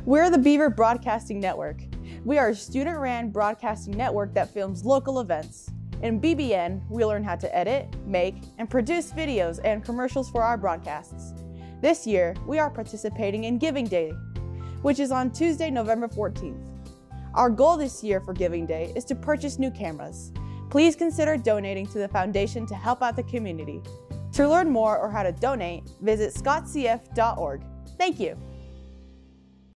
We're the Beaver Broadcasting Network. We are a student-ran broadcasting network that films local events. In BBN, we learn how to edit, make, and produce videos and commercials for our broadcasts. This year, we are participating in Giving Day, which is on Tuesday, November 14th. Our goal this year for Giving Day is to purchase new cameras. Please consider donating to the foundation to help out the community. To learn more or how to donate, visit scottcf.org. Thank you.